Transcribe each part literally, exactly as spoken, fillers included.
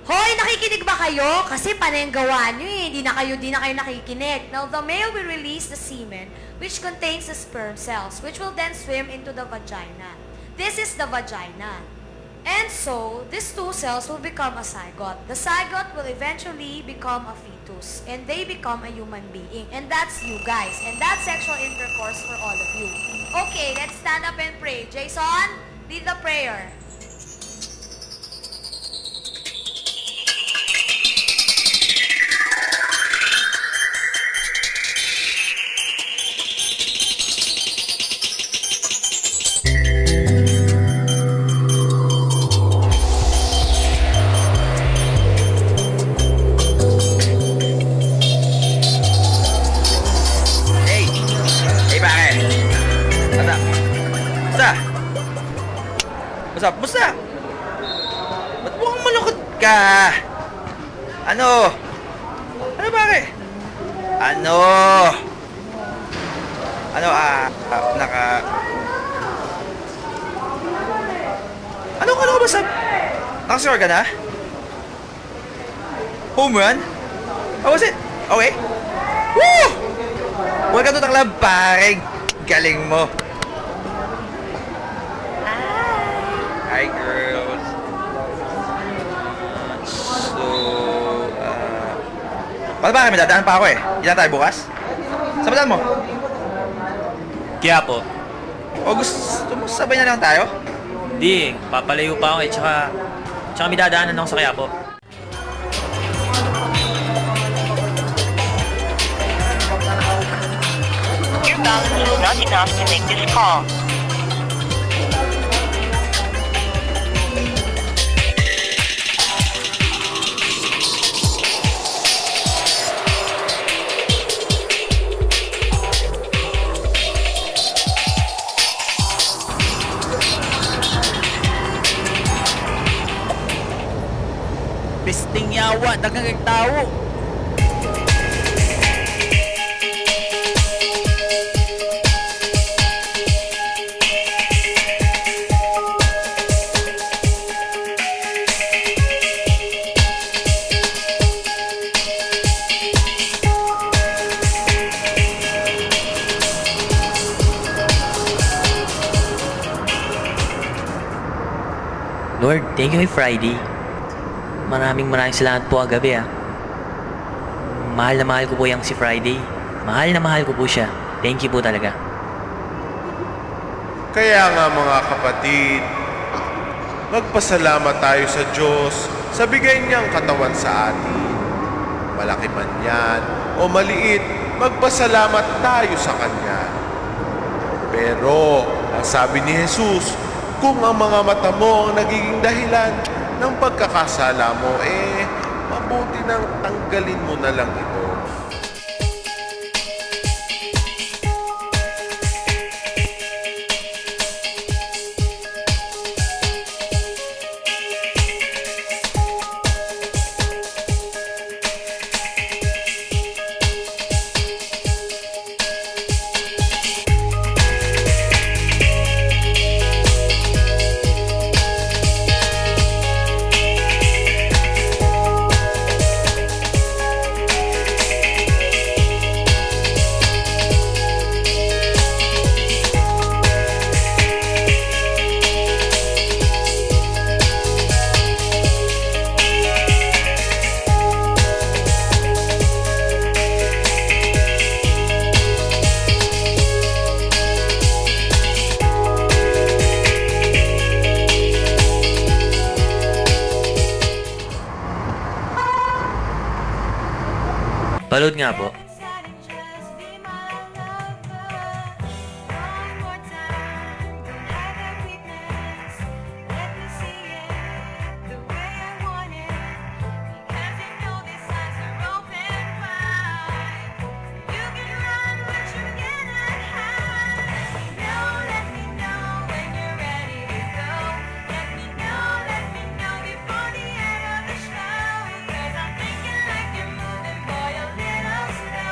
Hoy, nakikinig ba kayo? Kasi panay ang gawa nyo eh. Di na kayo, di na kayo nakikinig. Now, the male will release the semen, which contains the sperm cells, which will then swim into the vagina. This is the vagina. And so, these two cells will become a zygote. The zygote will eventually become a fetus. And they become a human being. And that's you guys. And that's sexual intercourse for all of you. Okay, let's stand up and pray. Jason, lead the prayer. What's up? Musta? Ba't mukhang malungkot ka? Ano? Ano pare? Ano? Ano ah, ah naka... Ano ka ano ka ba sa... Nakascore ka na? Home run? How was it? Okay? Woo! Welcome to the club, pare. Galing mo. Hi, girls. So, uh... Paano ba kami? Dadaan pa ako eh. Ilan tayo bukas? Saan ba daan mo? Kaya po. O gusto mo sabay na lang tayo? Hindi, papalayo pa ako eh. Tsaka, tsaka may dadaanan ako sa kaya po. Your balance is not enough to make this call. Pisting yawa, dagang tao. Lord, thank you kay Friday. Maraming maraming salamat po agabi ah. Mahal na mahal ko po yung si Friday. Mahal na mahal ko po siya. Thank you po talaga. Kaya nga mga kapatid, magpasalamat tayo sa Diyos sa bigay niyang katawan sa atin. Malaki man yan o maliit, magpasalamat tayo sa Kanya. Pero, ang sabi ni Jesus, kung ang mga mata mo ang nagiging dahilan ng pagkakasala mo, eh, mabuti nang tanggalin mo na lang ito. Balod nga po. Cause I'm thinking like you're moving, boy, a little slow.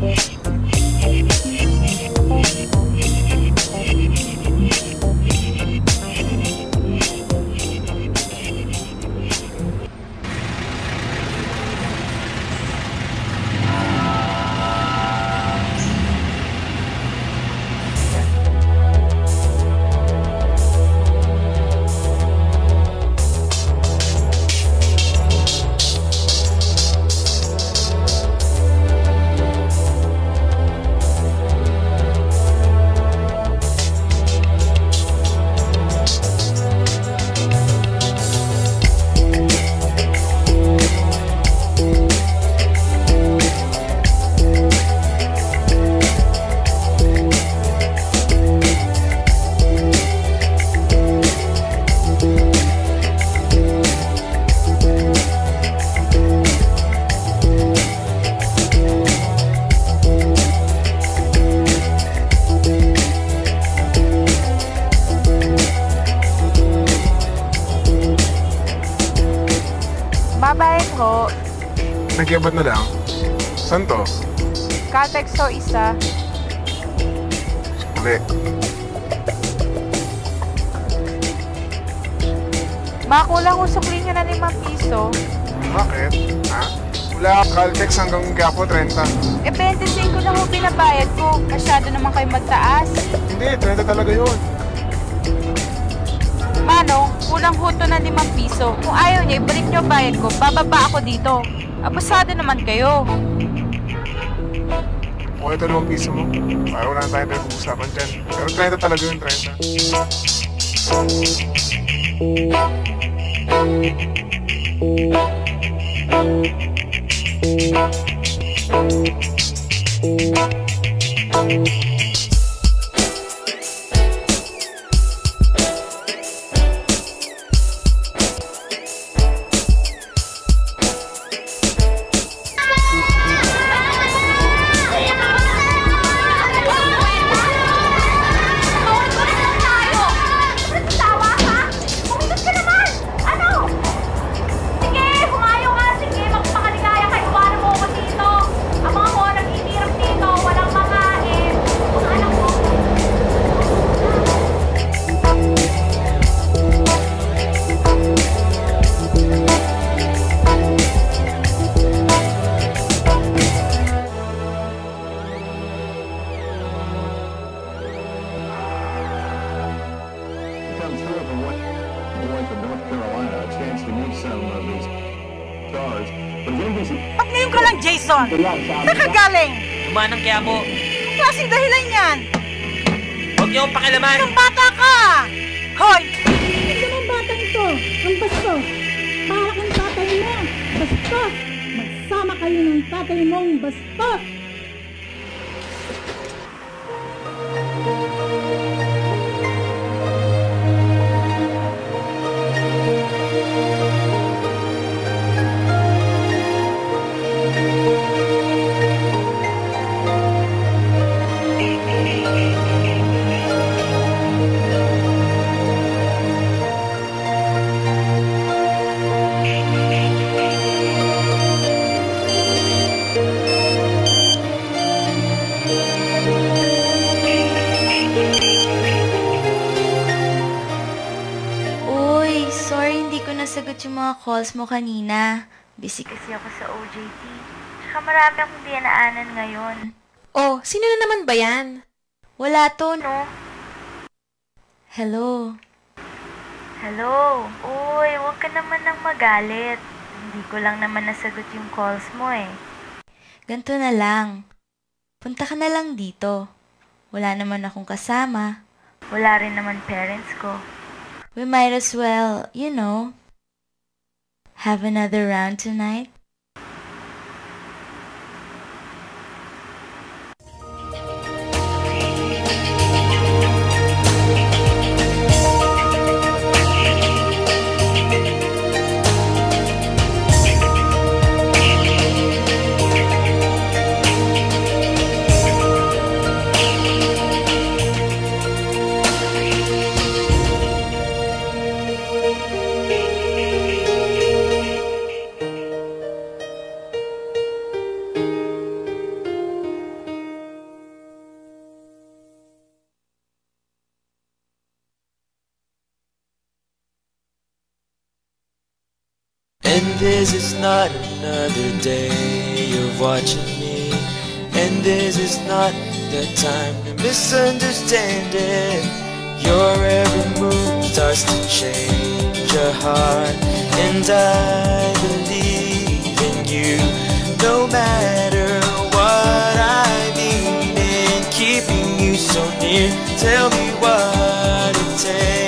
Babayad ho. Nagkiabat na lang. Saan to? Caltex ho isa. Uli. Makulang kung sukli nyo na limang piso. Bakit? Ha? Wala Caltex hanggang Gapo, thirty. Eh, twenty-five lang ho binabayad ko. Masyado naman kayo magtaas. Hindi, thirty talaga yun. Manong, kulang ho to na limang piso. Kung ayaw niya, ibalik niyo bayad ko. Bababa ako dito. Abusado naman kayo. O ito naman piso mo. Para wala na tayo nag-uusapan dyan. Pero thirty talaga yun, thirty. Ba't ngayon ka lang, Jason? Saan ka galing? Dumaan ng Quiapo. Anong klaseng dahilan yan? Huwag niyo akong pakialaman. Anong bata ka? Hoy! Ito ng batang ito, ang bastos. Para kang tatay mo, bastos. Magsama kayo ng tatay mong bastos. Nasagot yung mga calls mo kanina. Busy kasi ako sa O J T. Tsaka marami akong dinaanan ngayon. Oh, sino na naman ba yan? Wala to, no? Hello? Hello? Uy, huwag ka naman nang magalit. Hindi ko lang naman nasagot yung calls mo eh. Ganto na lang. Punta ka na lang dito. Wala naman akong kasama. Wala rin naman parents ko. We might as well, you know, have another round tonight. this is not another day of watching me, and this is not the time to misunderstand it. Your every move starts to change your heart, and I believe in you. No matter what I mean in keeping you so near, tell me what it takes.